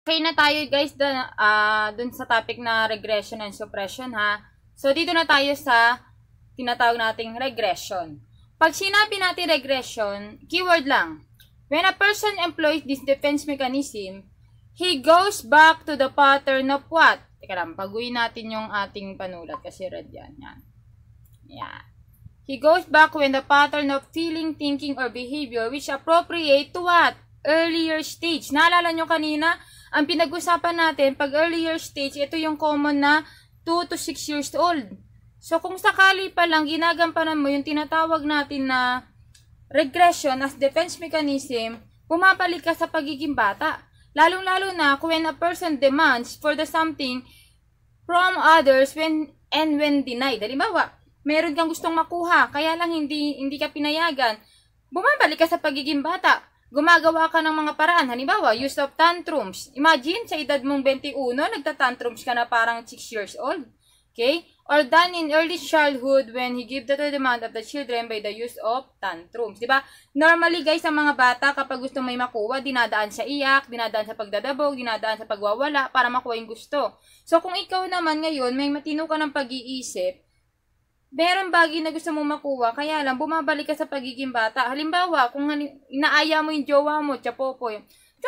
Okay na tayo guys dun sa topic na regression and suppression ha. So dito na tayo sa tinatawag nating regression. Pag sinabi natin regression, keyword lang. When a person employs this defense mechanism, he goes back to the pattern of what? Teka lang, baguhin natin yung ating panulat kasi red yan. Yan. He goes back when the pattern of feeling, thinking, or behavior which appropriate to what? Earlier stage. Naalala nyo kanina? Ang pinag-usapan natin, pag earlier stage, ito yung common na 2 to 6 years old. So, kung sakali pa lang, ginagampanan mo yung tinatawag natin na regression as defense mechanism, bumabalik ka sa pagiging bata. Lalong-lalo na when a person demands for the something from others when denied. Halimbawa, meron kang gustong makuha, kaya lang hindi ka pinayagan. Bumabalik ka sa pagiging bata. Gumagawa ka ng mga paraan. Halimbawa, use of tantrums. Imagine, sa edad mong 21, nagtatantrums ka na parang 6 years old. Okay? Or done in early childhood when he give the demand of the children by the use of tantrums. Diba? Normally, guys, ang mga bata, kapag gusto may makuha, dinadaan sa iyak, dinadaan sa pagdadabog, dinadaan sa pagwawala para makuha yung gusto. So, kung ikaw naman ngayon, may matino ka ng pag-iisip, meron bagay na gusto mo makuha, kaya lang, bumabalik ka sa pagiging bata. Halimbawa, kung inaaya mo yung jowa mo, tsapopoy,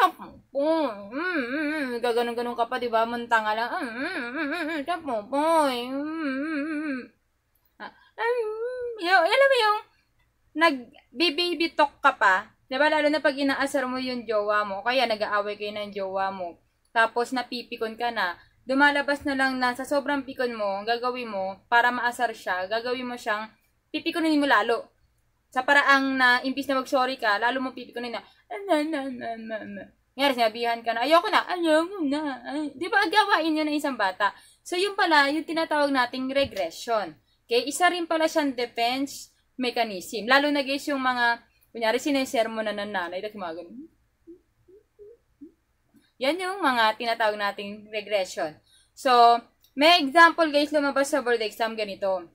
gaganon-ganon ka pa, diba? Muntanga lang, tsapopoy, alam mo yung, nag-baby talk ka pa, diba? Lalo na pag inaasar mo yung jowa mo, kaya nag-aaway kayo ng jowa mo, tapos napipikon ka na, dumalabas na lang na sa sobrang pikon mo, gagawin mo, para maasar siya, gagawin mo siyang, pipikunin mo lalo. Sa paraang na, imbis na mag-sorry ka, lalo mo pipikunin na, Ngayon, sinabihan ka na, ayoko na. Di ba, gawain yun ng isang bata? So, yun pala, yung tinatawag nating regression. Okay? Isa rin pala siyang defense mechanism. Lalo na guys, yung mga, kunyari, sinesermo na ng nanay, dahil mga ganun. Yan yung mga tinatawag nating regression. So, may example guys, lumabas sa board exam ganito.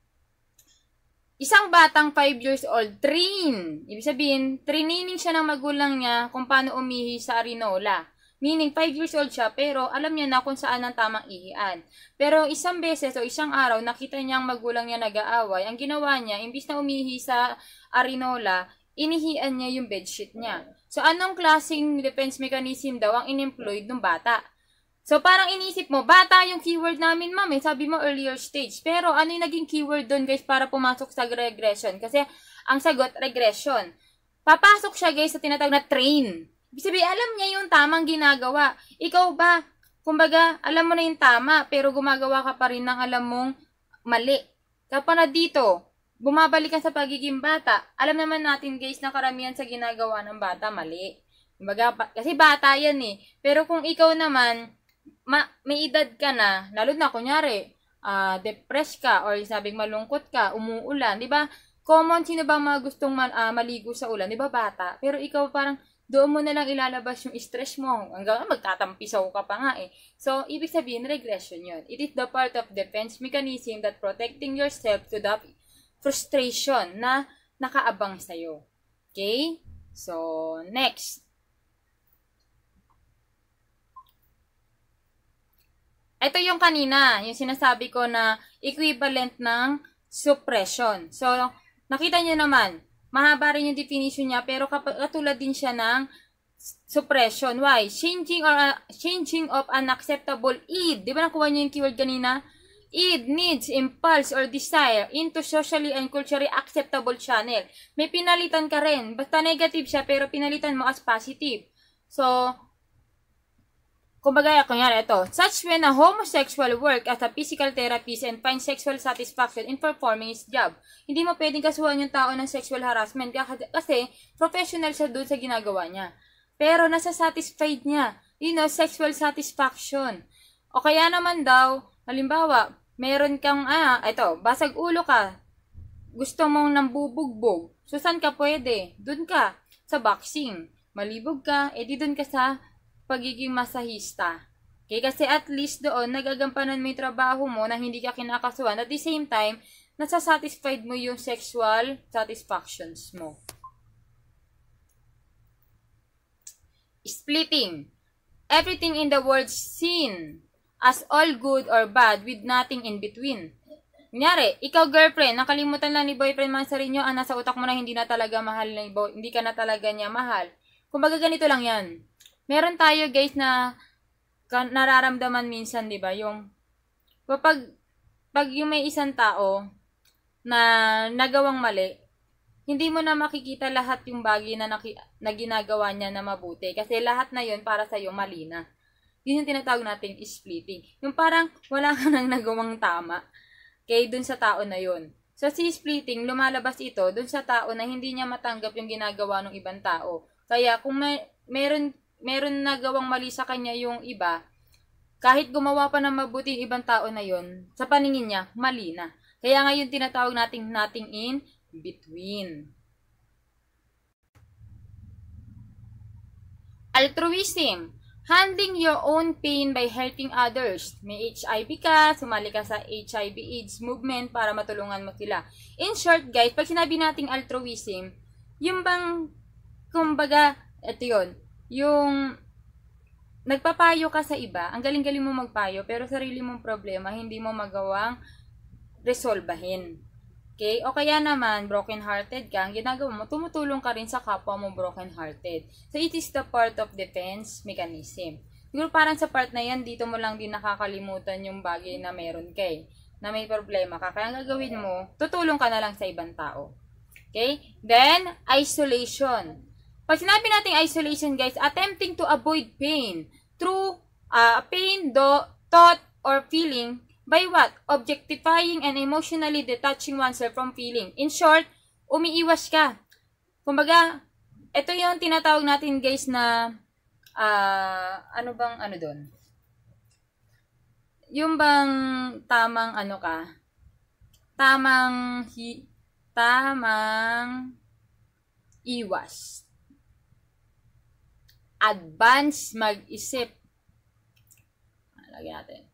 Isang batang 5 years old, train. Ibig sabihin, training siya ng magulang niya kung paano umihi sa arinola. Meaning, 5 years old siya, pero alam niya na kung saan ang tamang ihian. Pero isang beses o isang araw, nakita niya ang magulang niya nag-aaway. Ang ginawa niya, imbis na umihi sa arinola, inihian niya yung bedsheet niya. So, anong klaseng defense mechanism daw ang in-employed ng bata? So, parang inisip mo, bata yung keyword namin, ma'am. Sabi mo, earlier stage. Pero, ano yung naging keyword doon, guys, para pumasok sa regression? Kasi, ang sagot, regression. Papasok siya, guys, sa tinatawag na train. Ibig sabihin, alam niya yung tamang ginagawa. Ikaw ba, kumbaga, alam mo na yung tama, pero gumagawa ka pa rin ng alam mong mali. Kapag na dito, bumabalik ka sa pagiging bata. Alam naman natin guys na karamihan sa ginagawa ng bata mali. Kumbaga, kasi bata yan eh. Pero kung ikaw naman, may edad ka na, lalo na kunyari, depressed ka or sabing malungkot ka, umuulan, di ba? Common, sino bang mga gustong maligo sa ulan? Di ba bata? Pero ikaw parang, doon mo na lang ilalabas yung stress mo. Hanggang magtatampisaw ka pa nga eh. So, ibig sabihin, regression yun. It is the part of defense mechanism that protecting yourself to the frustration na nakaabang sa'yo. Okay? So, next. Ito yung kanina, yung sinasabi ko na equivalent ng suppression. So, nakita nyo naman, mahaba rin yung definition niya, pero katulad din siya ng suppression. Why? Changing of unacceptable id. Di ba nakuha nyo yung keyword kanina? Id, needs, impulse, or desire into socially and culturally acceptable channel. May pinalitan ka rin. Basta negative siya, pero pinalitan mo as positive. So, kumbaga, kunyari ito. Such when a homosexual work as a physical therapist and find sexual satisfaction in performing his job. Hindi mo pwedeng kasuhan yung tao ng sexual harassment kasi professional siya doon sa ginagawa niya. Pero nasa satisfied niya. Sexual satisfaction. O kaya naman daw, halimbawa, meron kang, basag ulo ka. Gusto mong nambubugbog. So, saan ka pwede? Doon ka. Sa boxing. Malibog ka, edi doon ka sa pagiging masahista. Okay? Kasi at least doon, nagagampanan mo yung trabaho mo na hindi ka kinakasuhan. At the same time, nasa-satisfied mo yung sexual satisfactions mo. Splitting. everything in the world seen as all good or bad with nothing in between. Kunyari, ikaw girlfriend, nakalimutan lang ni boyfriend Mansarinyo, nasa utak mo na hindi na talaga mahal ni hindi ka na talaga niya mahal. Kumbaga ganito lang yan. Meron tayo guys na nararamdaman minsan, di ba? Yung pag yung may isang tao na nagawang mali, hindi mo na makikita lahat yung bagay na ginagawa niya na mabuti. Kasi lahat na yun para sa'yo mali na. Yun yung tinatawag natin splitting. Yung parang wala ka nang nagawang tama. Okay, dun sa tao na yun. So, si splitting, lumalabas ito dun sa tao na hindi niya matanggap yung ginagawa ng ibang tao. Kaya, kung meron nagawang mali sa kanya yung iba, kahit gumawa pa ng mabuti yung ibang tao na yun, sa paningin niya, mali na. Kaya ngayon tinatawag nating nothing in between. Altruism. Handling your own pain by helping others. May HIV ka, sumali ka sa HIV/AIDS movement para matulungan mo sila. In short, guys, pag sinabi nating altruism, yung bang, kumbaga, ito yun, yung nagpapayo ka sa iba, ang galing-galing mo magpayo, pero sarili mong problema, hindi mo magawang resolbahin. Okay? O kaya naman, broken-hearted ka, ang ginagawa mo, tumutulong ka rin sa kapwa mo broken-hearted. So, it is the part of defense mechanism. Siguro parang sa part na yan, dito mo lang din nakakalimutan yung bagay na meron kay, na may problema ka. Kaya ang gagawin mo, tutulong ka na lang sa ibang tao. Okay? Then, isolation. Pag sinabi natin isolation, guys, attempting to avoid pain through thought, or feeling. By what? Objectifying and emotionally detaching oneself from feeling. In short, umiiwas ka. Kumbaga, ito yung tinatawag natin guys na, ano doon? Yung bang tamang ano ka? Tamang iwas. Advance mag-isip. Lagyan natin.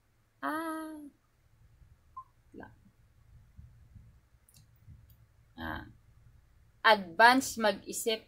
Advance mag-isip.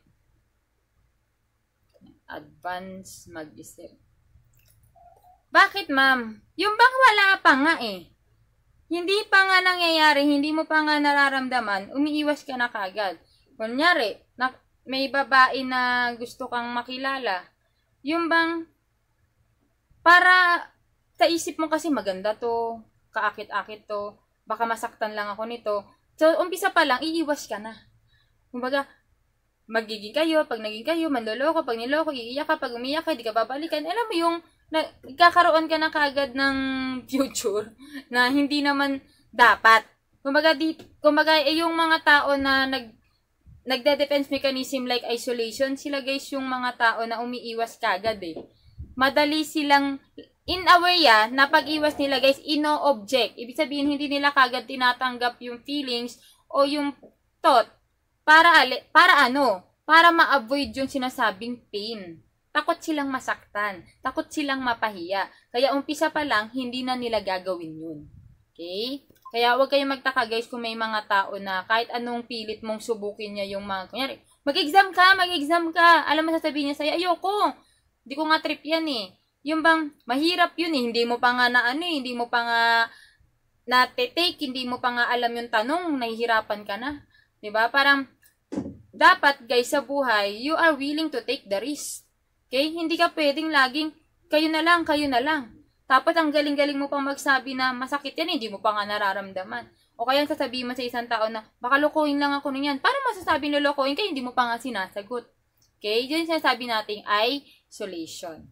Advance mag-isip. Bakit, ma'am? Yung bang wala pa nga eh. Hindi pa nga nangyayari, hindi mo pa nga nararamdaman, umiiwas ka na kagad. Kunyari, may babae na gusto kang makilala. Yung bang, para sa isip mo kasi maganda to, kaakit-akit to, baka masaktan lang ako nito. So, umpisa pa lang, iiwas ka na. Kumbaga, magiging kayo, pag naging kayo, manloloko, pag niloko, iiyak ka, pag umiyak ka, di ka babalikan. Alam mo yung, nagkakaroon ka na kagad ng future na hindi naman dapat. Kumbaga, yung mga tao na nagde-defense mechanism like isolation, sila guys yung mga tao na umiiwas kagad eh. Madali silang, in a way na pag-iwas nila guys, ino-object. Ibig sabihin, hindi nila kagad tinatanggap yung feelings o yung thought. Para ano? Para ma-avoid yung sinasabing pain. Takot silang masaktan. Takot silang mapahiya. Kaya umpisa pa lang, hindi na nila gagawin yun. Okay? Kaya huwag kayong magtaka guys kung may mga tao na kahit anong pilit mong subukin niya yung mga, kunyari, mag-exam ka. Alam mo sasabihin niya sa'yo, ayoko. Hindi ko nga trip yan eh. Yung bang, mahirap yun eh. Hindi mo pa nga hindi mo pa nga na-take, hindi mo pa nga alam yung tanong, nahihirapan ka na. Diba? Parang, dapat guys sa buhay, you are willing to take the risk. Okay? Hindi ka pwedeng laging, kayo na lang. Tapos ang galing-galing mo pang magsabi na masakit yan, hindi mo pa nga nararamdaman. O kaya sasabihin mo sa isang tao na, baka lokohin lang ako niyan. Paano masasabi na lokohin ka, hindi mo pa nga sinasagot? Okay? Yun yung sinasabi nating isolation.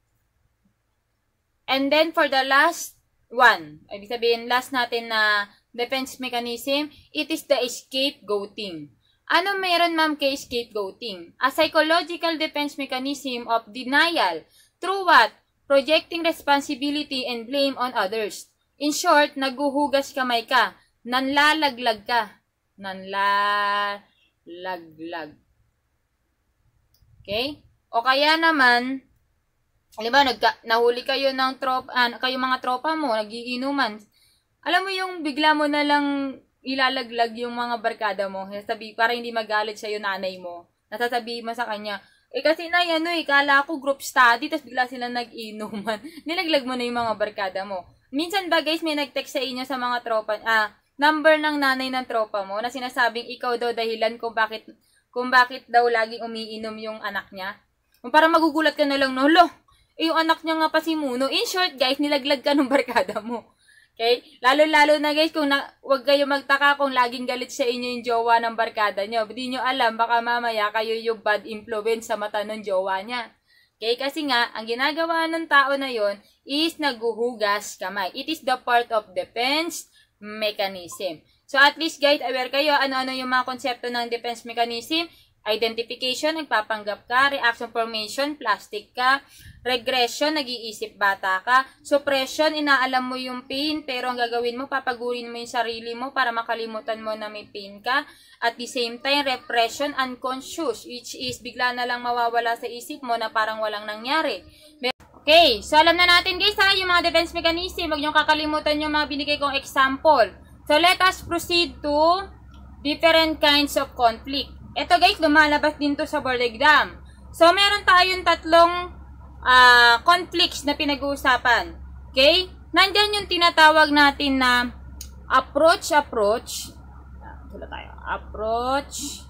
And then for the last one, ibig sabihin, last natin na defense mechanism, it is the scapegoating. Ano meron ma'am kay scapegoating? A psychological defense mechanism of denial. Through what? Projecting responsibility and blame on others. In short, naguhugas kamay ka. Nanlalaglag ka. Nanlalaglag. Okay? O kaya naman, halimbawa, nahuli kayo ng kayo mga tropa mo, nagiinuman. Alam mo yung bigla mo na lang ilalaglag yung mga barkada mo. Para hindi magalit sa'yo nanay mo. Nasasabihin mo sa kanya, Kasi na yan, kala ko group study, tapos bigla sila nag-inuman. Nilaglag mo na yung mga barkada mo. Minsan ba guys, may nag-text sa inyo sa mga tropa, number ng nanay ng tropa mo na sinasabing ikaw daw dahilan kung bakit daw laging umiinom yung anak niya. Para magugulat ka na lang, no, yung anak niya nga pa si Muno. In short, guys, nilaglag ka ng barkada mo. Okay? Lalo-lalo na, guys, wag kayo magtaka kung laging galit sa inyo yung jowa ng barkada nyo. Hindi nyo alam, baka mamaya kayo yung bad influence sa mata ng jowa niya. Okay? Kasi nga, ang ginagawa ng tao na yon is naguhugas kamay. It is the part of defense mechanism. So, at least, guys, aware kayo ano-ano yung mga konsepto ng defense mechanism. Identification, nagpapanggap ka. Reaction formation, plastic ka. Regression, nag-iisip bata ka. Suppression, inaalam mo yung pain, pero ang gagawin mo, papagurin mo yung sarili mo para makalimutan mo na may pain ka. At the same time, repression, unconscious, which is bigla na lang mawawala sa isip mo na parang walang nangyari. Okay, so alam na natin guys yung mga defense mechanism. Huwag niyong kakalimutan yung mga binigay kong example. So let us proceed to different kinds of conflict. Ito guys, lumalabas din to sa board exam. So meron tayong tatlong conflicts na pinag-uusapan. Okay? Nandyan yung tinatawag natin na approach. Sula tayo. Approach.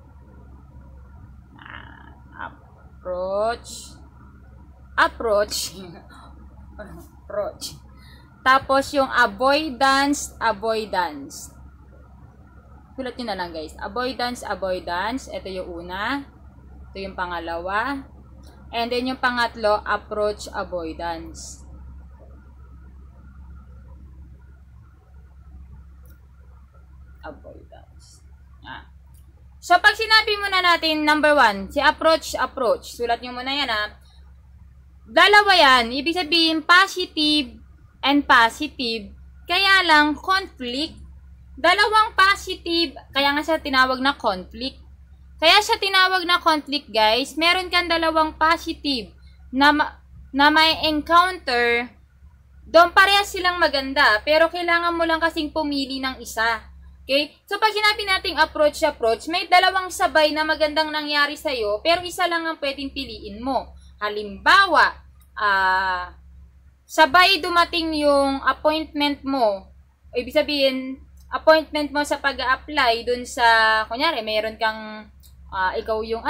Tapos yung avoidance. Sulat nyo na lang guys. Avoidance. Ito yung una. Ito yung pangalawa. And then yung pangatlo, approach avoidance. So, pag sinabi muna natin, number 1, si approach. Sulat nyo muna yan Dalawa yan. Ibig sabihin, positive and positive. Kaya lang, conflict. Dalawang positive, kaya nga siya tinawag na conflict. Kaya siya tinawag na conflict, guys. Meron kang dalawang positive na may encounter. Doon parehas silang maganda, pero kailangan mo lang kasing pumili ng isa. Okay? So, pag sinabi nating approach, may dalawang sabay na magandang nangyari sa'yo, pero isa lang ang pwedeng piliin mo. Halimbawa, sabay dumating yung appointment mo. Ibig sabihin, appointment mo sa pag-a-apply dun sa, kunyari, mayroon kang, ikaw yung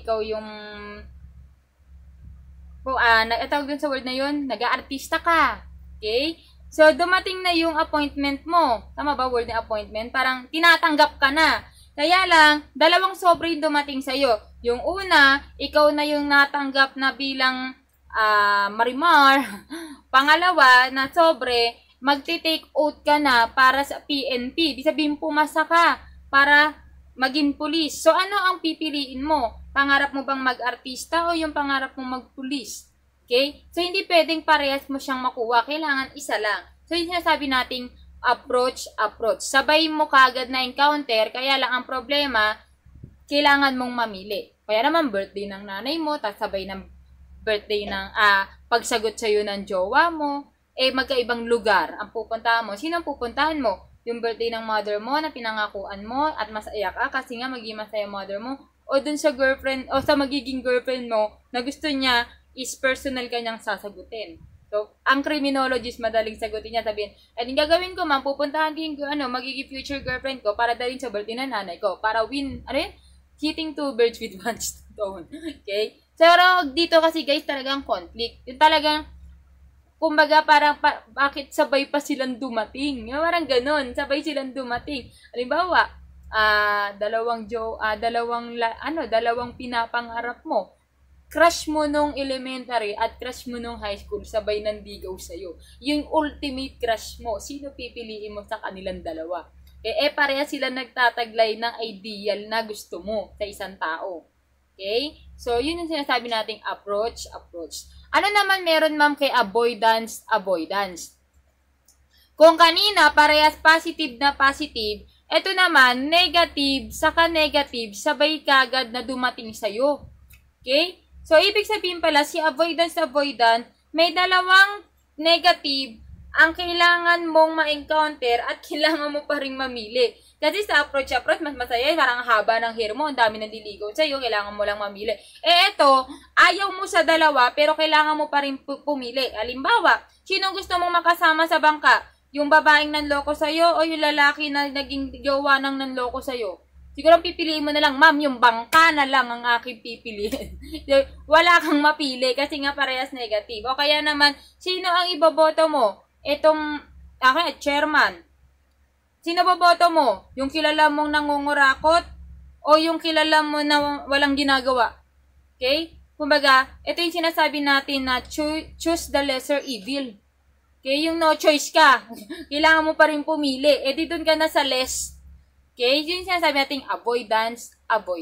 tawag dun sa word na yun, nag-aartista ka. Okay? So, dumating na yung appointment mo. Tama ba, word na appointment? Parang tinatanggap ka na. Kaya lang, dalawang sobre yung dumating sa'yo. Yung una, ikaw na yung natanggap na bilang Marimar. Pangalawa, na sobre, magti-take out ka na para sa PNP. Ibig sabihin, pumasa ka para maging pulis. So, ano ang pipiliin mo? Pangarap mo bang mag-artista o yung pangarap mo mag-pulis? Okay? So, hindi pwedeng parehas mo siyang makuha. Kailangan isa lang. So, yung sinasabi nating approach. Sabay mo kagad na encounter, kaya lang ang problema, kailangan mong mamili. Kaya naman, birthday ng nanay mo, tapos sabay ng birthday ng pagsagot sa'yo ng jowa mo, magkaibang lugar ang pupuntahan mo. Sino ang pupuntahan mo? Yung birthday ng mother mo na pinangakuan mo at masaya ka kasi nga magiging masaya mother mo, o dun sa girlfriend o sa magiging girlfriend mo na gusto niya is personal kanyang sasagutin. So, ang criminologist madaling sagutin niya, sabihin, anong gagawin ko, ma'am, pupuntahan din ko, magiging future girlfriend ko para dalhin sa birthday ng nanay ko, para hitting two birds with one stone. Okay? Pero dito kasi guys, talagang conflict. Yung talagang, kumbaga parang bakit sabay pa silang dumating? Parang ganun, sabay silang dumating. Halimbawa, dalawang pinapangarap mo. Crush mo nung elementary at crush mo nung high school, sabay nandigaw sa'yo. Yung ultimate crush mo, sino pipiliin mo sa kanilang dalawa? Pareha sila nagtataglay ng ideal na gusto mo sa isang tao. Okay? So, yun yung sinasabi nating approach. Ano naman meron ma'am kay avoidance? Kung kanina, parehas positive na positive, ito naman, negative, saka negative, sabay kagad na dumating sa'yo. Okay? So, ibig sabihin pala, si avoidance, may dalawang negative ang kailangan mong ma-encounter at kailangan mo pa rin mamili. Kasi sa approach, mas masaya, parang haba ng hair mo, ang dami naliligaw sa'yo, kailangan mo lang mamili. Eto, ayaw mo sa dalawa, pero kailangan mo pa rin pumili. Halimbawa, sino gusto mong makasama sa bangka? Yung babaeng nanloko sa'yo o yung lalaki na naging jowa ng nanloko sa'yo? Siguro pipiliin mo na lang, ma'am, yung bangka na lang ang aking pipiliin. Wala kang mapili kasi nga parehas negative. O kaya naman, sino ang iboboto mo? Itong, chairman. Sino boboto mo? Yung kilala mong nangungurakot o yung kilala mo na walang ginagawa? Okay? Kumbaga, ito yung sinasabi natin na choose the lesser evil. Okay? Yung no choice ka. Kailangan mo pa rin pumili. Di dun ka na sa less. Okay? Yun yung sinasabi natin, avoidance.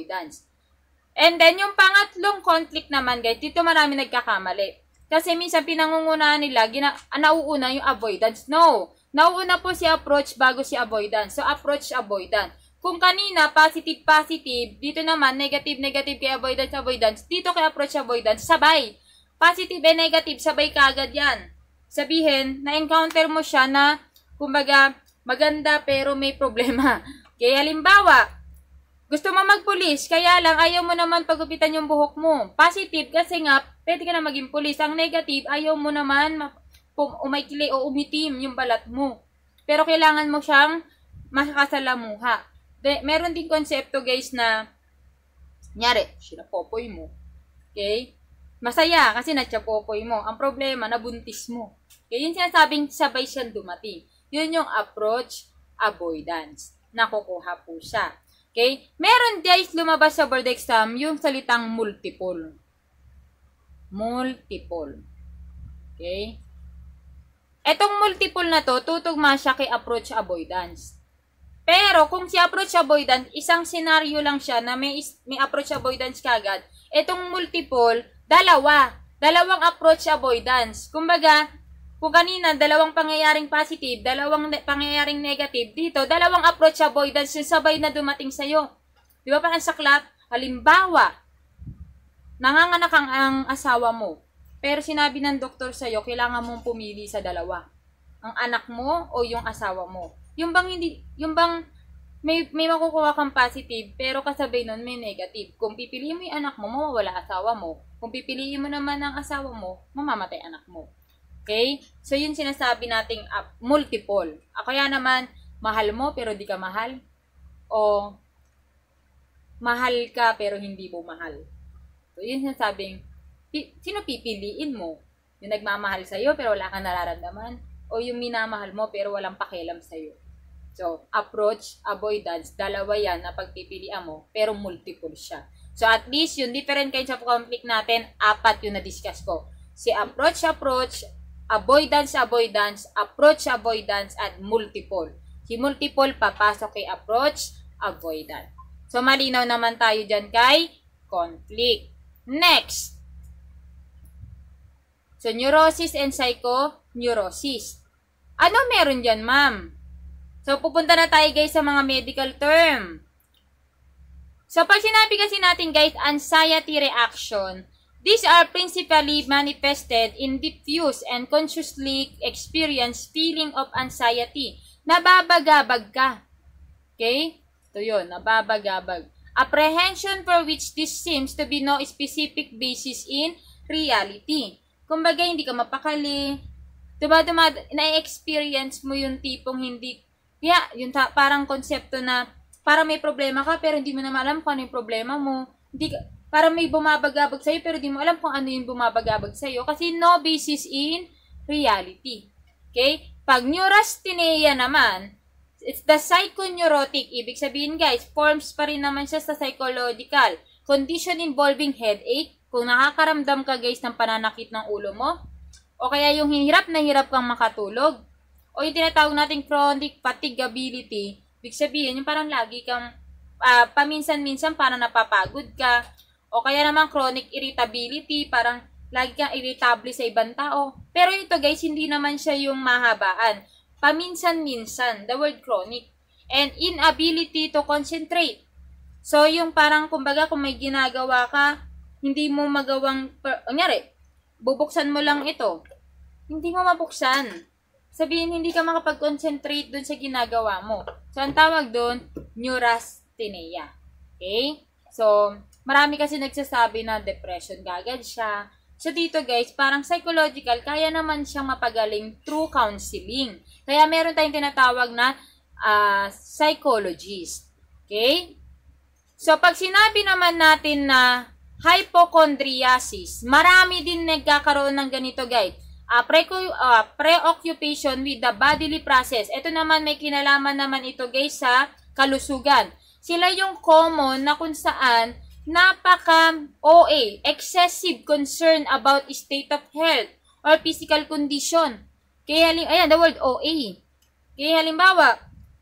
And then, yung pangatlong conflict naman, guys, dito marami nagkakamali. Kasi minsan pinangungunahan nila, nauuna yung avoidance. No! Nauuna po si approach bago si avoidance. So, approach, avoidance. Kung kanina, positive, dito naman, negative, kay avoidance, dito kay approach, avoidance, sabay. Positive and negative, sabay kagad yan. Sabihin, na-encounter mo siya na, kumbaga, maganda pero may problema. Kaya halimbawa, gusto mo magpulis, kaya lang ayaw mo naman pagupitan yung buhok mo. Positive kasi nga, pwede ka na maging pulis. Ang negative, ayaw mo naman umaikli o umitim yung balat mo. Pero kailangan mo siyang makakasalamuha. Meron din konsepto guys na, nyari, sinapopoy mo. Okay? Masaya kasi natsapopoy mo. Ang problema, nabuntis mo. Okay? Yun sinasabing sabay siyang dumating. Yun yung approach, avoidance. Nakukuha po siya. Okay? Meron guys lumabas sa board exam yung salitang multiple. Multiple. Okay? Etong multiple na to, tutugma siya kay approach avoidance. Pero kung si approach avoidance, isang senaryo lang siya na may approach avoidance kagad. Etong multiple, dalawang approach avoidance. Kumbaga, kung kanina, dalawang pangyayaring positive, dalawang pangyayaring negative, dito, dalawang approach avoidance yung sabay na dumating sa'yo. Di ba parang saklap? Halimbawa, nanganganak ang asawa mo, pero sinabi ng doktor sa'yo, kailangan mong pumili sa dalawa. Ang anak mo o yung asawa mo. Yung bang may makukuha kang positive, pero kasabay nun may negative. Kung pipiliin mo yung anak mo, mawawala asawa mo. Kung pipiliin mo naman ang asawa mo, mamamatay anak mo. Okay? So, yun sinasabi nating multiple. Kaya naman, mahal mo pero di ka mahal. O, mahal ka pero hindi mo mahal. So, yun sinasabing, sino pipiliin mo? Yung nagmamahal sa'yo pero wala kang nararamdaman? O yung minamahal mo pero walang pakialam sa'yo? So, approach, avoidance, dalawa yan na pagpipilian mo, pero multiple siya. So, at least, yung different kinds of conflict natin, 4 yung na-discuss ko. Si approach, avoidance, approach, avoidance, at multiple. Si multiple, papasok kay approach, avoidance. So, malinaw naman tayo dyan kay conflict. Next. So, neurosis and psychoneurosis. Ano meron dyan, ma'am? So, pupunta na tayo guys sa mga medical term. So, pag sinabi kasi natin guys, anxiety reaction, these are principally manifested in diffuse and consciously experienced feeling of anxiety. Nababagabag ka. Okay? Ito yun, nababagabag. Apprehension for which this seems to be no specific basis in reality. Kumbaga, hindi ka mapakali. Diba, na-experience mo yung tipong hindi. Yung parang konsepto na parang may problema ka pero hindi mo naman alam kung ano yung problema mo. Parang may bumabagabag sa'yo pero hindi mo alam kung ano yung bumabagabag sa'yo kasi no basis in reality. Okay? Pag neurasthenia naman, it's the psychoneurotic. Ibig sabihin guys, forms pa rin naman siya sa psychological. Condition involving headache. Kung nakakaramdam ka guys ng pananakit ng ulo mo, o kaya yung hirap na hirap kang makatulog, o yung tinatawag nating chronic fatigability, ibig sabihin, yung parang lagi kang, paminsan-minsan parang napapagod ka, o kaya naman chronic irritability, parang lagi kang irritable sa ibang tao. Pero ito guys, hindi naman siya yung mahabaan. Paminsan-minsan, the word chronic. And inability to concentrate. So, yung parang, kumbaga, kung may ginagawa ka, hindi mo magawang, kunyari, bubuksan mo lang ito. Hindi mo mabuksan. sabihin hindi ka makapag-concentrate dun sa ginagawa mo. So, ang tawag dun, neurasthenia. Okay? So, marami kasi nagsasabi na depression kagad siya. So, dito guys, parang psychological, kaya naman siyang mapagaling through counseling. Kaya meron tayong tinatawag na psychologist. Okay? So, pag sinabi naman natin na hypochondriasis, marami din nagkakaroon ng ganito guys. Preoccupation with the bodily process. Ito naman may kinalaman naman ito guys sa kalusugan. Sila yung common na kung saan napaka-OA, excessive concern about state of health or physical condition. Kaya, ayan, the word OA. Kaya halimbawa,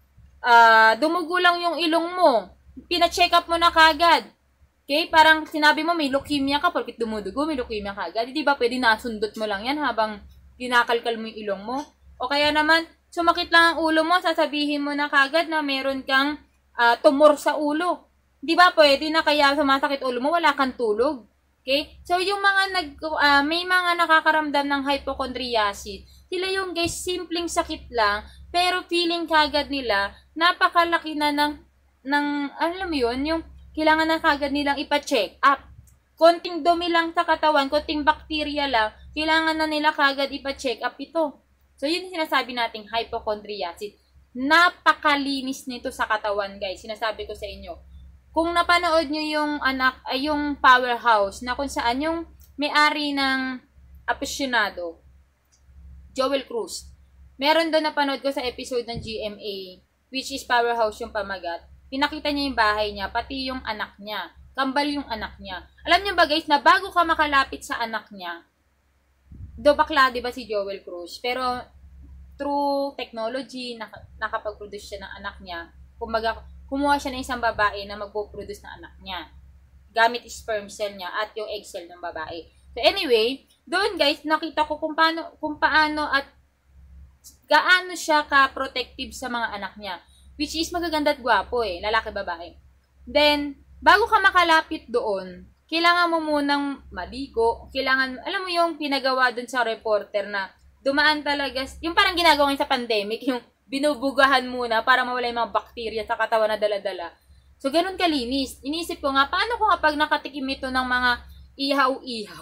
dumugo lang yung ilong mo, pina-check up mo na kagad. Okay? Parang sinabi mo may leukemia ka, porque dumudugo, may leukemia ka agad. Di ba pwede nasundot mo lang yan habang kinakalkal mo yung ilong mo? O kaya naman, sumakit lang ang ulo mo, sasabihin mo na kagad na meron kang tumor sa ulo. Di ba pwede na kaya sumasakit ulo mo, wala kang tulog? Okay? So, yung mga may mga nakakaramdam ng hypochondriasis, sila yung guys, simpleng sakit lang, pero feeling kagad nila, napakalaki na ng alam mo yun, yung kailangan na kagad nilang ipa-check up. Konting dumi lang sa katawan, konting bacteria lang, kailangan na nila kagad ipa-check up ito. So, yun yung sinasabi nating hypochondriasis. Napakalinis nito sa katawan, guys. Sinasabi ko sa inyo. Kung napanood nyo yung Powerhouse, na kung saan yung may-ari ng apasyonado, Joel Cruz. Meron doon napanood ko sa episode ng GMA, which is Powerhouse yung pamagat. Pinakita niya yung bahay niya, pati yung anak niya. Kambal yung anak niya. Alam niyo ba guys, na bago ka makalapit sa anak niya, bakla diba si Joel Cruz, pero through technology, nakapag-produce siya ng anak niya. Kumbaga, kumuha siya ng isang babae na magpo-produce ng anak niya. Gamit sperm cell niya at yung egg cell ng babae. So anyway, doon guys, nakita ko kung paano at gaano siya ka-protective sa mga anak niya. Which is magaganda at gwapo lalaki, babae. Then, bago ka makalapit doon, kailangan mo munang maligo. Kailangan, alam mo yung pinagawa doon sa reporter na dumaan talaga, yung parang ginagawa sa pandemic, yung binubugahan muna para mawala yung mga bakterya sa katawan na dala-dala. So, ganun kalinis. Iniisip ko nga, paano ko nga pag nakatikim ito ng mga ihaw-ihaw?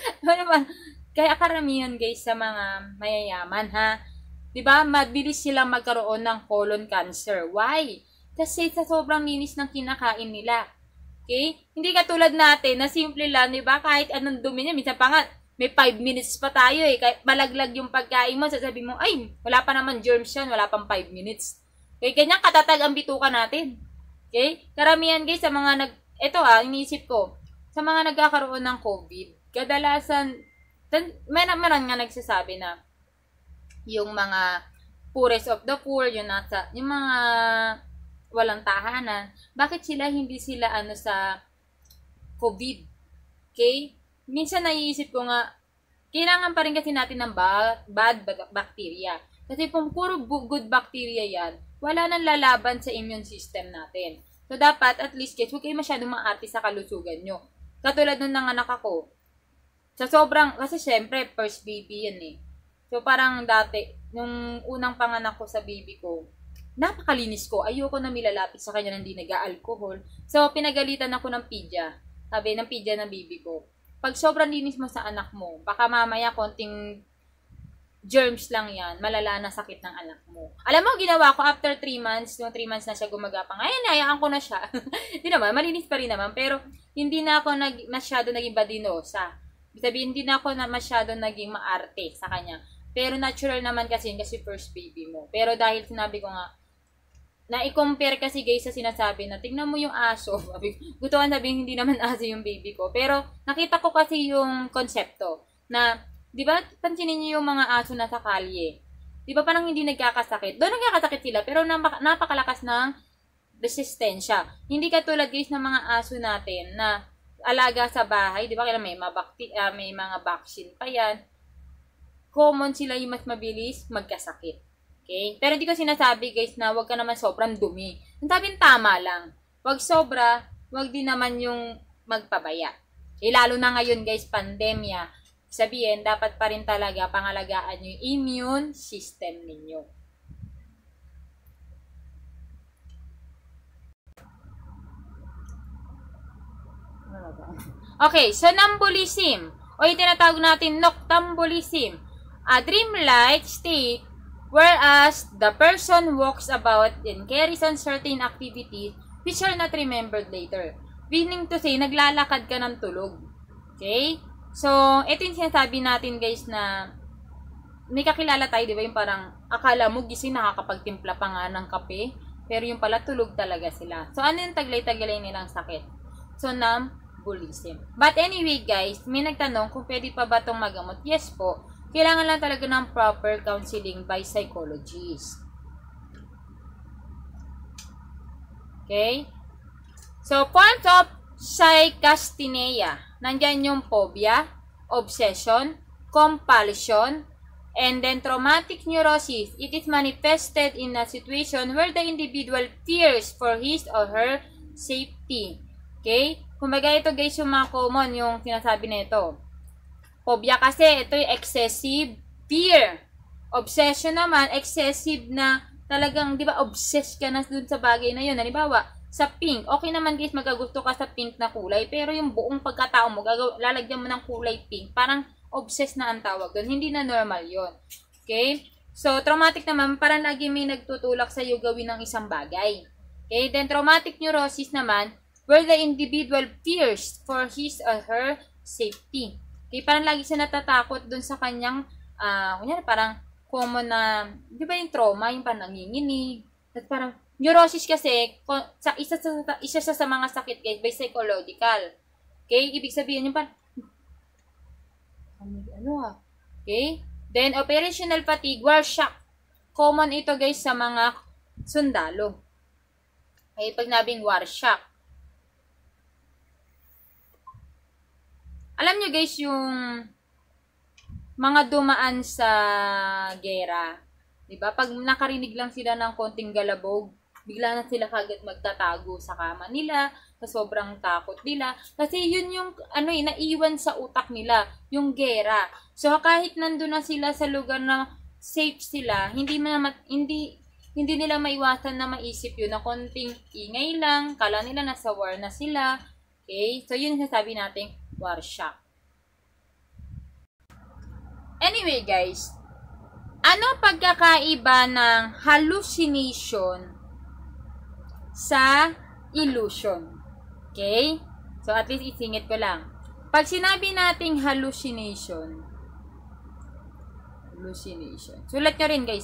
Kaya karamihan guys sa mga mayayaman diba, mabilis silang magkaroon ng colon cancer. Why? Kasi sa sobrang linis ng kinakain nila. Okay? Hindi katulad natin na simple lang, diba, kahit anong dumi niya, minsan pa nga, may 5 minutes pa tayo kahit malaglag yung pagkain mo, sasabihin mo, ay, wala pa naman germs yan, wala pang 5 minutes. Okay? Kanya katatag ang bituka natin. Okay? Karamihan guys sa mga ito iniisip ko, sa mga nagkakaroon ng COVID, kadalasan, meron nga nagsasabi na, yung mga poorest of the poor, yung mga walang tahanan, bakit hindi sila sa COVID? Okay? Minsan naiisip ko nga, kailangan pa rin kasi natin ng bad bacteria. Kasi kung puro good bacteria yan, wala nang lalaban sa immune system natin. So, dapat at least guys, huwag kayo masyadong maarte sa kalusugan nyo. Katulad nung nanganak ako. Kasi syempre, first baby yan So, parang dati, nung unang panganak ko sa baby ko, napakalinis ko. Ayoko na milalapit sa kanya na hindi nag-alcohol. So, pinagalitan ako ng pidya. Sabi ng pidya ng baby ko, pag sobrang linis mo sa anak mo, baka mamaya konting germs lang yan, malala na sakit ng anak mo. Alam mo, ginawa ko after 3 months, yung 3 months na siya gumagapang, hayaan ko na siya. Hindi naman, malinis pa rin naman, pero hindi na ako masyado naging badinosa. Sabihin, hindi na ako masyado naging maarte sa kanya. Pero natural naman kasi first baby mo. Pero dahil sinabi ko nga, na-i-compare kasi guys sa sinasabi na, tingnan mo yung aso. Gutuan sabihin, hindi naman aso yung baby ko. Pero nakita ko kasi yung konsepto na, di ba, pansinin niyo yung mga aso na sa kalye. Di ba parang hindi nagkakasakit? Doon nagkakasakit sila, pero napakalakas ng resistensya. Hindi katulad guys ng mga aso natin na alaga sa bahay. Di ba kailan may mga vaccine pa yan. Common sila yung mas mabilis magkasakit. Okay? Pero hindi ko sinasabi guys na wag ka naman sobrang dumi. Ang sabing tama lang. Wag sobra, wag din naman yung magpabaya. Lalo na ngayon guys, pandemya. Sabihin, dapat pa rin talaga pangalagaan yung immune system ninyo. Okay, somnambulism o yung tinatawag natin noctambulism, a dreamlike state whereas the person walks about and carries on certain activities which are not remembered later. Meaning to say, naglalakad ka ng tulog. Okay? So, ito yung sinasabi natin guys na may kakilala tayo, di ba? Yung parang akala mo gising nakakapagtimpla pa nga ng kape, pero yung pala tulog talaga sila. So, ano yung taglay-taglay nilang sakit? So, somnambulism. But anyway guys, may nagtanong kung pwede pa ba itong magamot. Yes po. Kailangan lang talaga ng proper counseling by psychologists. Okay? So, forms of psychasthenia. Nandyan yung phobia, obsession, compulsion, and then traumatic neurosis. It is manifested in a situation where the individual fears for his or her safety. Okay? Kumbaga ito guys yung mga common yung sinasabi na ito. Phobia kasi ito yung excessive fear. Obsession naman, excessive na talagang, di ba, obsessed ka na dun sa bagay na yun. Halimbawa, sa pink. Okay naman guys, magagusto ka sa pink na kulay. Pero yung buong pagkatao mo, lalagyan mo ng kulay pink. Parang obsessed na ang tawag dun. Hindi na normal yon. Okay? So, traumatic naman, parang lagi may nagtutulak sa'yo gawin ng isang bagay. Okay? Then, traumatic neurosis naman, where the individual fears for his or her safety. Okay? Parang lagi siya natatakot dun sa kanyang, kunyari, parang common na, di ba yung trauma, yung parang nanginginig. At parang, neurosis kasi, isa sa mga sakit guys, by psychological. Okay? Ibig sabihin yung parang, okay? Then, operational fatigue, war shock. Common ito guys sa mga sundalo. Okay? Pag nabing war shock. Alam nyo guys, yung mga dumaan sa gera, diba? Pag nakarinig lang sila ng konting galabog, bigla na sila kagad magtatago sa kama nila, sa sobrang takot nila. Kasi yun yung, naiwan sa utak nila, yung gera. So, kahit nandun na sila sa lugar na safe sila, hindi nila maiwasan na maisip yun na konting ingay lang, kala nila nasa war na sila. Okay? So, yun yung sasabi natin, war shock. Anyway, guys, ano pagkakaiba ng hallucination sa illusion? Okay? So, at least isingit ko lang. Pag sinabi nating hallucination, sulat nyo rin guys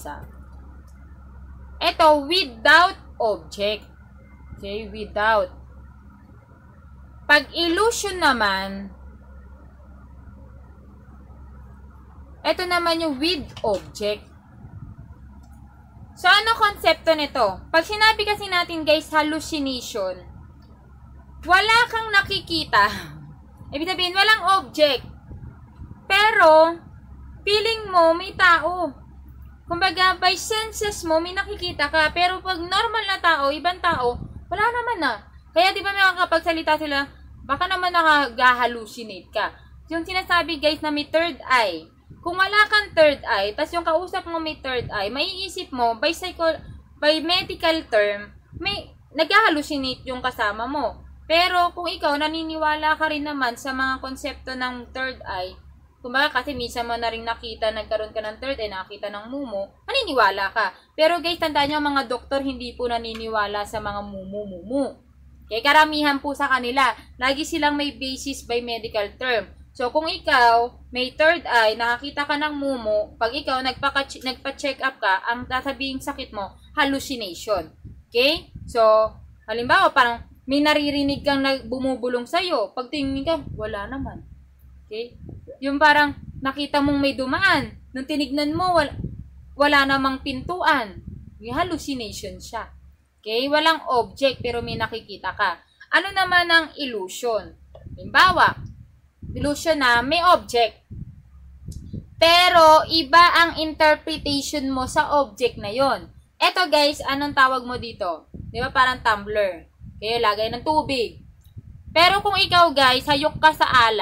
Ito, without object. Okay? Without. Pag illusion naman, ito naman yung with object. So, ano konsepto nito? Pag sinabi kasi natin guys, hallucination, wala kang nakikita. Ibig sabihin, walang object. Pero, feeling mo, may tao. Kumbaga, by senses mo, may nakikita ka. Pero pag normal na tao, ibang tao, wala naman na. Kaya di ba may makakapagsalita sila, baka naman nakag-hallucinate ka. Yung sinasabi guys na may third eye. Kung wala kang third eye, tas yung kausap mo may third eye, maiisip mo, by medical term, may nag-hallucinate yung kasama mo. Pero kung ikaw naniniwala ka rin naman sa mga konsepto ng third eye, kumbaga kasi minsan mo na rin nakita, nagkaroon ka ng third eye, nakita ng mumu, maniniwala ka. Pero guys, tandaan nyo, mga doktor hindi po naniniwala sa mga mumu-mumu. Okay, karamihan po sa kanila, lagi silang may basis by medical term. So, kung ikaw may third eye, nakakita ka ng mumu, pag ikaw nagpa-check up ka, ang sasabihin sakit mo, hallucination. Okay? So, halimbawa, parang may naririnig kang bumubulong sa'yo. Pag tingin ka, wala naman. Okay? Yung parang nakita mong may dumaan. Nung tinignan mo, wala namang pintuan. Yung hallucination siya. Okay? Walang object, pero may nakikita ka. Ano naman ang illusion? Halimbawa, illusion na may object. Pero, iba ang interpretation mo sa object na yon. Eto guys, anong tawag mo dito? Di ba parang tumbler? Okay, lagay ng tubig. Pero kung ikaw guys, hayok ka sa alak,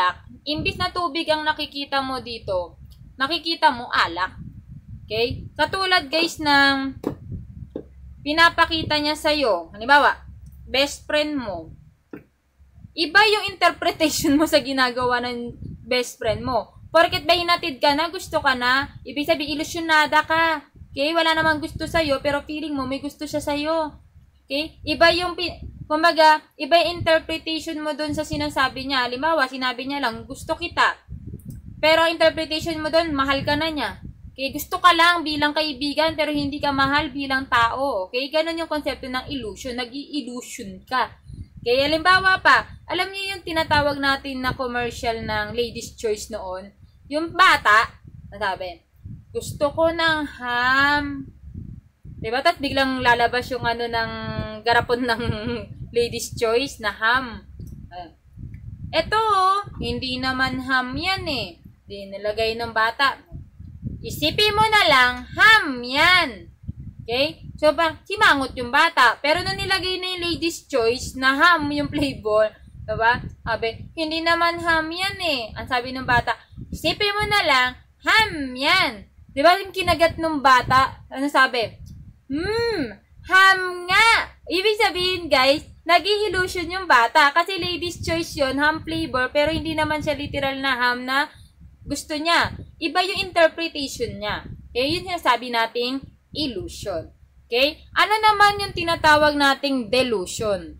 imbis na tubig ang nakikita mo dito, nakikita mo alak. Okay? Katulad guys ng pinapakita niya sa'yo. Halimbawa, best friend mo. Iba yung interpretation mo sa ginagawa ng best friend mo. Porket ba hinatid ka na, gusto ka na, ibig sabihin ilusyonada ka. Okay? Wala namang gusto sa'yo, pero feeling mo may gusto siya sa'yo. Okay? Iba yung, kumbaga, iba yung interpretation mo dun sa sinasabi niya. Halimbawa, sinabi niya lang, gusto kita. Pero interpretation mo dun, mahal ka na niya. Okay? Gusto ka lang bilang kaibigan, pero hindi ka mahal bilang tao. Okay? Ganun yung konsepto ng illusion. Nag-i-illusion ka. Okay? Halimbawa pa, alam niyo yung tinatawag natin na commercial ng Ladies' Choice noon? Yung bata, nasabi, gusto ko ng ham. Diba? Tapos biglang lalabas yung ano ng garapon ng Ladies' Choice na ham. Eto, hindi naman ham yan eh. Di nilagay ng bata. Isipin mo na lang, ham yan. Okay? So, simangot yung bata. Pero nung nilagay na yung Ladies' Choice na ham yung flavor, diba? Sabi, hindi naman ham yan eh. Ang sabi ng bata, isipin mo na lang, ham yan. Diba yung kinagat ng bata? Ano sabi? Ham nga. Ibig sabihin guys, nag-illusion yung bata. Kasi Ladies' Choice yun, ham flavor, pero hindi naman siya literal na ham na gusto niya. Iba yung interpretation niya. Okay? Yun yung sabi nating illusion. Okay? Ano naman yung tinatawag nating delusion?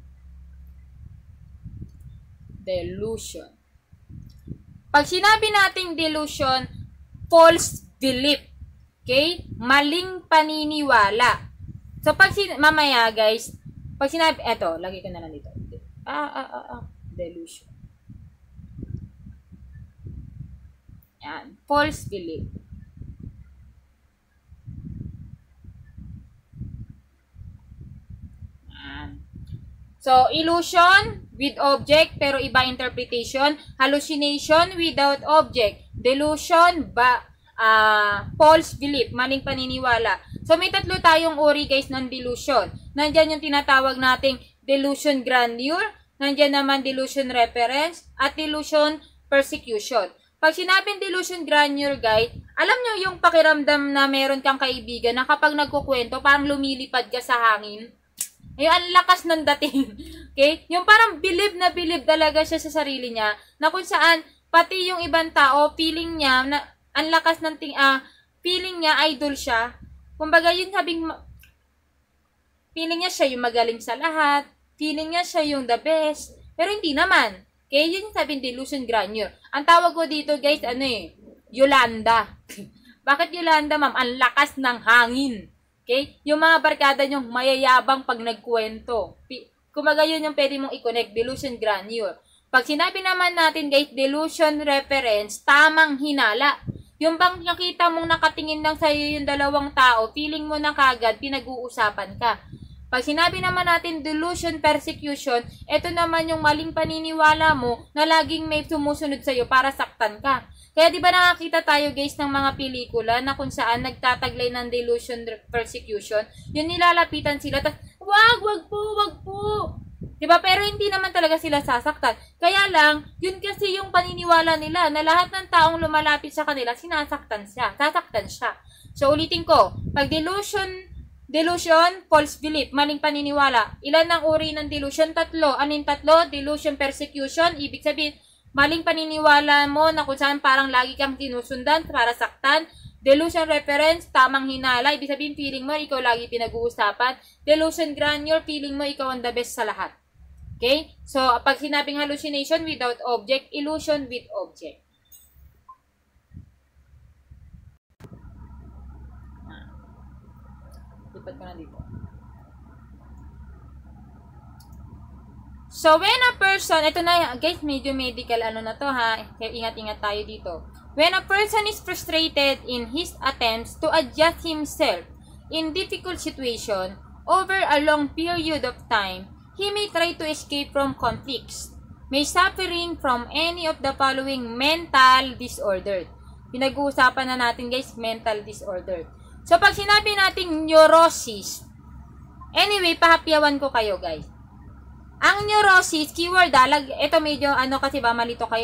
Delusion. Pag sinabi nating delusion, false belief. Okay? Maling paniniwala. So, mamaya guys, pag sinabi, eto, lagay ko na lang dito. Delusion. Yan. False belief. Yan. So, illusion with object pero iba interpretation. Hallucination without object. Delusion, false belief, maling paniniwala. So, may tatlo tayong uri guys ng delusion. Nandyan yung tinatawag nating delusion grandeur, nandyan naman delusion reference, at delusion persecution. Pag sinabing delusion grandeur guys, alam nyo yung pakiramdam na meron kang kaibigan na kapag nagkukwento, parang lumilipad ka sa hangin. Yung ang lakas ng dating. Okay? Yung parang believe na believe talaga siya sa sarili niya, na kung saan, pati yung ibang tao, feeling niya, na ang lakas ng feeling niya, idol siya. Kumbaga, yun sabing, feeling niya siya yung magaling sa lahat, feeling niya siya yung the best, pero hindi naman. Okay, yun yung sabing delusion grandeur. Ang tawag ko dito guys, Yolanda. Bakit Yolanda ma'am? Ang lakas ng hangin. Okay, yung mga barkada nyong mayayabang pag nagkwento. Kumbaga yun yung pwede mong i-connect, delusion grandeur. Pag sinabi naman natin guys, delusion reference, tamang hinala. Yung bang nakita mong nakatingin lang sa'yo yung dalawang tao, feeling mo na kagad, pinag-uusapan ka. Pag sinabi naman natin delusion persecution, ito naman yung maling paniniwala mo na laging may sumusunod sa'yo para saktan ka. Kaya di ba nakakita tayo guys ng mga pelikula na kung saan nagtataglay ng delusion persecution, yung nilalapitan sila, tas, wag po. Diba? Pero hindi naman talaga sila sasaktan. Kaya lang, yun kasi yung paniniwala nila na lahat ng taong lumalapit sa kanila, sasaktan siya. So, ulitin ko. Pag delusion, false belief, maling paniniwala. Ilan ang uri ng delusion? 3. Ano yung 3? Delusion, persecution. Ibig sabihin, maling paniniwala mo na kung saan parang lagi kang sinusundan para saktan. Delusion reference, tamang hinala. Ibig sabihin, feeling mo, ikaw lagi pinag-uusapan. Delusion grandeur, feeling mo, ikaw ang the best sa lahat. Okay? So, pag sinabing hallucination without object, illusion with object. Lipat ko na dito. So, when a person, ito na, guys, medyo medical na to ha. Kaya ingat-ingat tayo dito. When a person is frustrated in his attempts to adjust himself in difficult situation over a long period of time, he may try to escape from conflicts, may suffering from any of the following mental disorder. Pinag-uusapan na natin guys, mental disorder. So, pag sinabi natin neurosis, anyway, pahapyawan ko kayo guys. Ang neurosis, keyword ito medyo kasi ba malito kayo eh.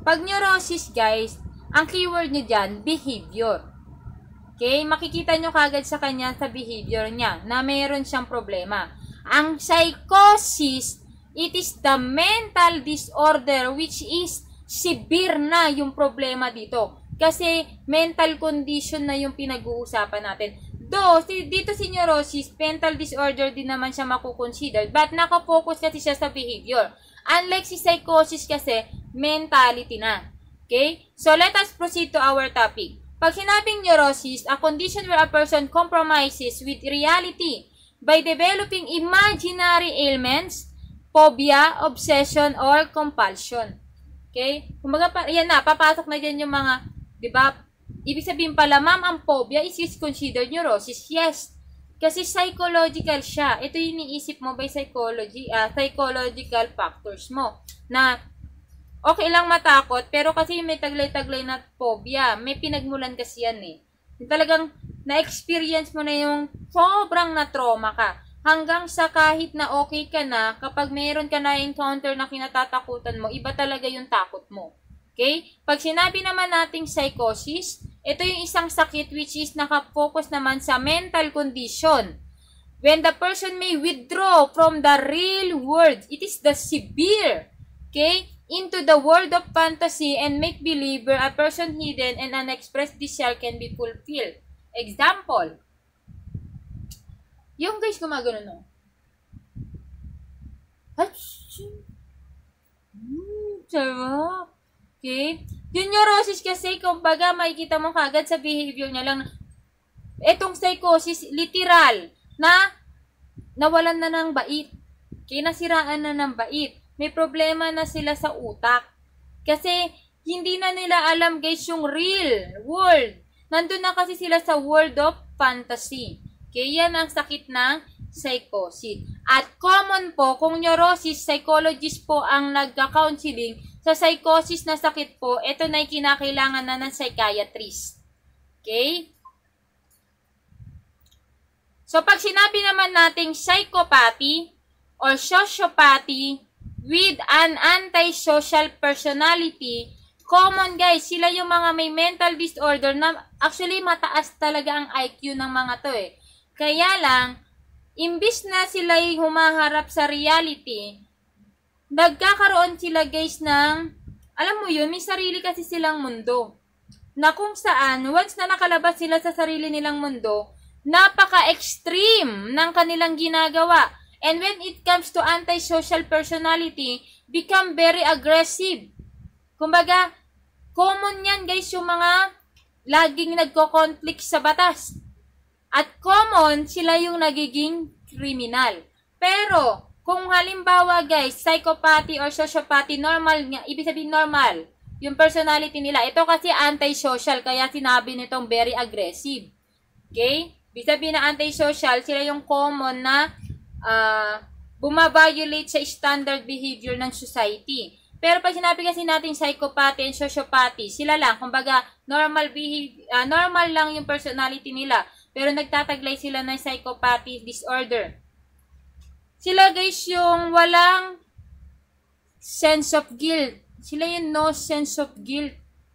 Pag neurosis, guys, ang keyword nyo dyan, behavior. Okay? Makikita nyo kagad sa kanya sa behavior niya na mayroon siyang problema. Ang psychosis, it is the mental disorder which is severe na yung problema dito. Kasi mental condition na yung pinag-uusapan natin. Though, dito si neurosis, mental disorder din naman siya makukonsider. But nakafocus kasi siya sa behavior. Unlike si psychosis kasi, mentality na. Okay? So, let us proceed to our topic. Pag sinabing neurosis, a condition where a person compromises with reality by developing imaginary ailments, phobia, obsession, or compulsion. Okay? Kumbaga, yan na, papasok na dyan yung mga, di ba? Ibig sabihin pala, ma'am, ang phobia is considered neurosis. Yes. Kasi psychological siya. Ito yung iniisip mo by psychological factors mo. Na, okay lang matakot, pero kasi may taglay-taglay na phobia. May pinagmulan kasi yan eh. Yung talagang na-experience mo na yung sobrang na-trauma ka. Hanggang sa kahit na okay ka na, kapag mayroon ka na encounter na kinatatakutan mo, iba talaga yung takot mo. Okay? Pag sinabi naman nating psychosis, ito yung isang sakit which is nakafocus naman sa mental condition. When the person may withdraw from the real world, it is the severe, okay, into the world of fantasy and make believe where a person hidden and unexpressed desire can be fulfilled. Example, yung guys gumagano no? Sarap. Okay? Yung neurosis kasi, kumbaga, makikita mo kagad sa behavior niya lang. Etong psychosis, literal, na nawalan na ng bait. Okay? Nasiraan na ng bait. May problema na sila sa utak. Kasi, hindi na nila alam, guys, yung real world. Nandun na kasi sila sa world of fantasy. Okay? Yan ang sakit ng psychosis. At common po, kung neurosis, psychologist po ang nagka-counseling, sa psychosis na sakit po, ito na kinakailangan na ng psychiatrist. Okay? So, pag sinabi naman nating psychopathy or sociopathy with an antisocial personality, common guys, sila yung mga may mental disorder na actually mataas talaga ang IQ ng mga to eh. Kaya lang, imbis na sila'y humaharap sa reality, nagkakaroon sila guys ng, alam mo yun, may sarili kasi silang mundo. Na kung saan, once na nakalabas sila sa sarili nilang mundo, napaka-extreme ng kanilang ginagawa. And when it comes to antisocial personality, become very aggressive. Kumbaga, common yan guys yung mga laging nagko-conflict sa batas. At common, sila yung nagiging criminal. Pero, kung halimbawa guys, psychopathy or sociopathy, normal nga, ibig sabihin normal, yung personality nila. Ito kasi antisocial, kaya sinabi nitong very aggressive. Okay? Ibig sabihin na antisocial, sila yung common na bumabiolate sa standard behavior ng society. Pero pag sinabi kasi natin psychopathy and sociopathy, sila lang, kumbaga, normal lang yung personality nila. Pero nagtataglay sila ng psychopathy disorder. Sila guys yung walang sense of guilt. Sila yung no sense of guilt.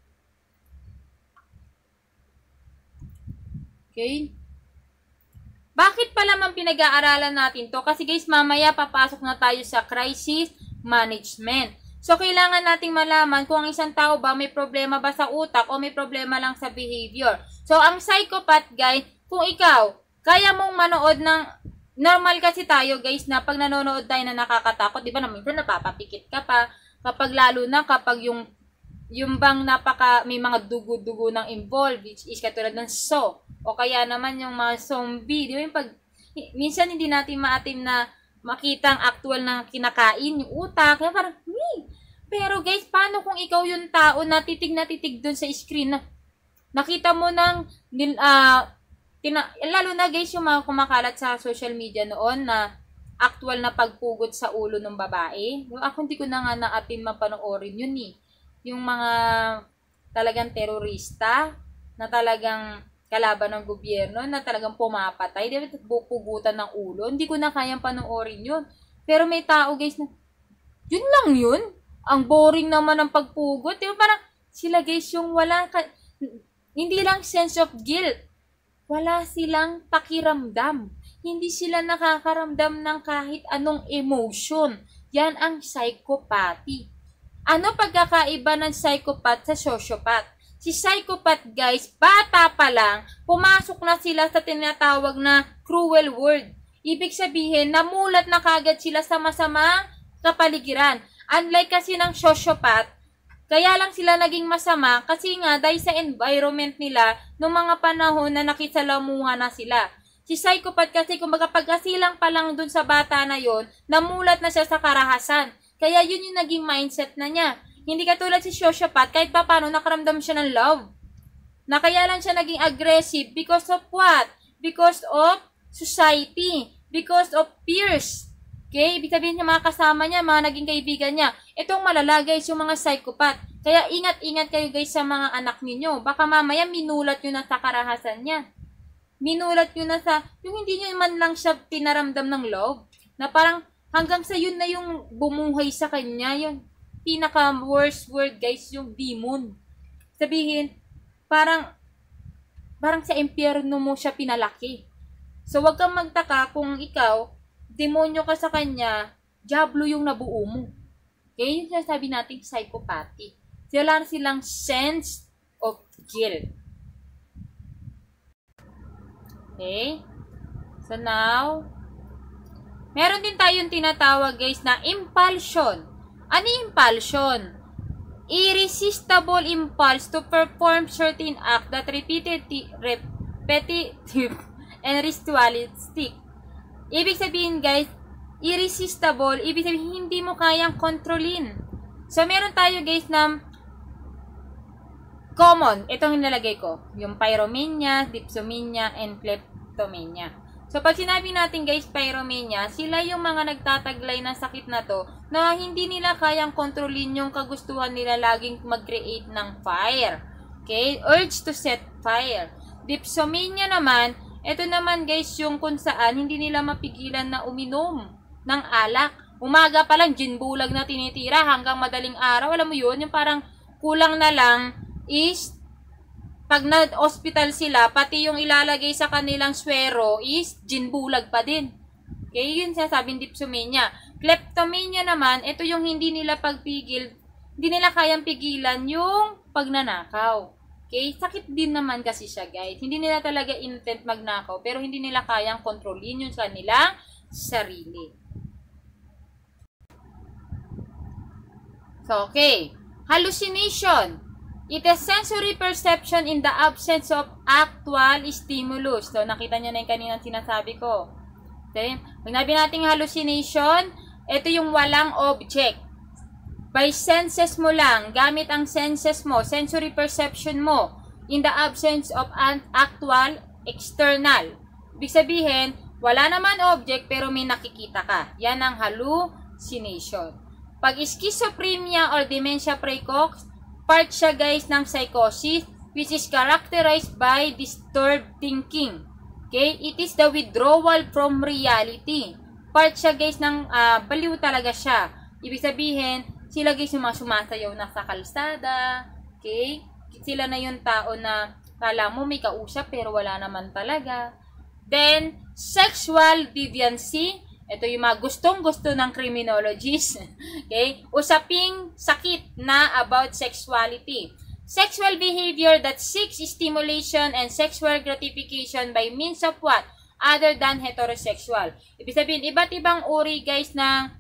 Okay? Bakit pala man pinag-aaralan natin to? Kasi guys, mamaya papasok na tayo sa crisis management. So, kailangan nating malaman kung ang isang tao ba may problema ba sa utak o may problema lang sa behavior. So, ang psychopath guys, kung ikaw, kaya mong manood ng normal kasi tayo guys na pag nanonood tayo na nakakatakot, di ba na minsan napapapikit ka pa kapag lalo na kapag yung bang may mga dugo-dugo nang involved, which is katulad ng Saw o kaya naman yung mga zombie, di ba yung minsan hindi natin maatim na makita ang actual na kinakain yung utak, kaya parang pero guys, paano kung ikaw yung tao na titig dun sa screen na nakita mo ng lalo na guys yung mga kumakalat sa social media noon na actual na pagpugot sa ulo ng babae. Ako hindi ko na nga naatin mapanoorin yun eh. Yung mga talagang terorista na talagang kalaban ng gobyerno na talagang pumapatay, di ba, pupugutan ng ulo. Hindi ko na kayang panoorin yun. Pero may tao guys na, yun lang yun. ang boring naman ng pagpugot. Diba parang sila guys yung hindi lang sense of guilt. Wala silang pakiramdam. Hindi sila nakakaramdam ng kahit anong emotion. Yan ang psychopathy. Ano pagkakaiba ng psychopath sa sociopath? Si psychopath guys, bata pa lang, pumasok na sila sa tinatawag na cruel world. Ibig sabihin, namulat na kagad sila sa masamang kapaligiran. Unlike kasi ng sociopath, kaya lang sila naging masama kasi nga dahil sa environment nila noong mga panahon na nakisalamuha na sila. Si psychopath kasi kumbaga pagkasilang pa lang dun sa bata na yon, namulat na siya sa karahasan. Kaya yun yung naging mindset na niya. Hindi katulad si sociopath kahit pa paano nakaramdam siya ng love. Na kaya lang siya naging aggressive because of what? Because of society. Because of peers. Okay? Ibig sabihin niya mga kasama niya, mga naging kaibigan niya. Itong malala guys, yung mga psychopath. Kaya ingat-ingat kayo guys sa mga anak ninyo. Baka mamaya minulat nyo na sa karahasan niya. Minulat nyo na sa, yung hindi nyo man lang siya pinaramdam ng love. Na parang hanggang sa yun na yung bumuhay sa kanya. Yung pinaka-worst word guys, yung demon. Sabihin, parang sa impyerno mo siya pinalaki. So wag kang magtaka kung ikaw, demonyo ka sa kanya, diablo yung nabuo mo. Okay? Yung sinasabi natin psychopathy. Wala silang sense of guilt. Okay? So now, meron din tayong tinatawag guys na impulsion. Ano yung impulsion? Irresistible impulse to perform certain act that repetitive and ritualistic. Ibig sabihin guys, irresistible, ibig sabihin hindi mo kayang kontrolin. So meron tayo guys na common, itong nilagay ko, yung pyromania, dipsomania, and kleptomania. So pag sinabi natin guys pyromania, sila yung mga nagtataglay ng sakit na to na hindi nila kayang kontrolin yung kagustuhan nila laging mag-create ng fire. Okay? Urge to set fire. Dipsomania naman, ito naman guys yung kung saan hindi nila mapigilan na uminom ng alak. Umaga pa lang, ginbulag na tinitira hanggang madaling araw. Alam mo yun, yung parang kulang na lang is pag na-hospital sila, pati yung ilalagay sa kanilang swero is ginbulag pa din. Okay, yun sinasabing dipsomania. Kleptomania naman, ito yung hindi nila hindi nila kayang pigilan yung pagnanakaw. Okay, sakit din naman kasi siya guys. Hindi nila talaga intent magnakaw, pero hindi nila kayang kontrolin yung kanilang sarili. So, okay. Hallucination. It is sensory perception in the absence of actual stimulus. So, nakita nyo na yung kaninang sinasabi ko. Okay? Pag nabi natin hallucination, ito yung walang object. By senses mo lang, gamit ang senses mo, sensory perception mo, in the absence of an actual external. Ibig sabihin, wala naman object pero may nakikita ka. Yan ang hallucination. Pag schizophrenia or dementia praecox, part siya guys ng psychosis which is characterized by disturbed thinking. Okay? It is the withdrawal from reality. Part siya guys ng baliw talaga siya. Ibig sabihin, sila guys yung mga sumasayaw na sa kalsada. Okay? Sila na yung tao na kala mo may kausap pero wala naman talaga. Then, sexual deviancy. Ito yung mga gustong-gusto ng criminologists. Okay? Usaping sakit na about sexuality. Sexual behavior that seeks stimulation and sexual gratification by means of what? Other than heterosexual. Ibig sabihin, iba't ibang uri guys ng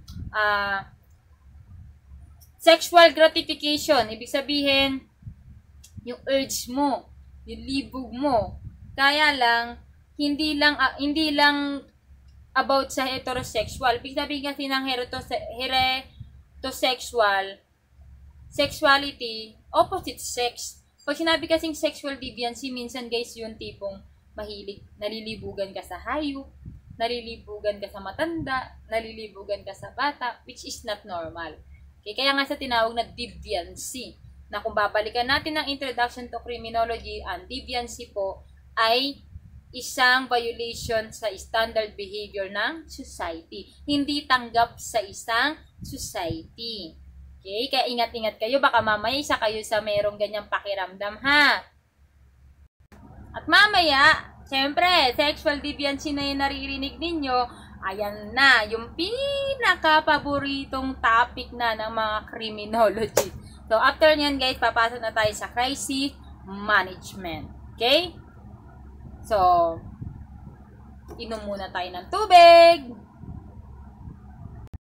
sexual gratification. Ibig sabihin, yung urge mo, yung libog mo. Kaya lang, hindi lang about sa heterosexual. Ibig sabihin kasi ng heterosexual, sexuality, opposite sex. Pag sinabi kasing sexual deviancy, minsan guys yung tipong mahilig, nalilibugan ka sa hayop, nalilibugan ka sa matanda, nalilibugan ka sa bata, which is not normal. Okay, kaya nga sa tinawag na deviancy, na kung babalikan natin ang introduction to criminology, ang deviancy po ay isang violation sa standard behavior ng society. Hindi tanggap sa isang society. Okay? Kaya ingat-ingat kayo. Baka mamaya isa kayo sa mayroong ganyang pakiramdam, ha? At mamaya, syempre, sexual deviancy na yung naririnig ninyo, ayan na, yung pinaka-paboritong topic na ng mga criminology. So, after nyan, guys, papasok na tayo sa crisis management. Okay? So, inom muna tayo ng tubig.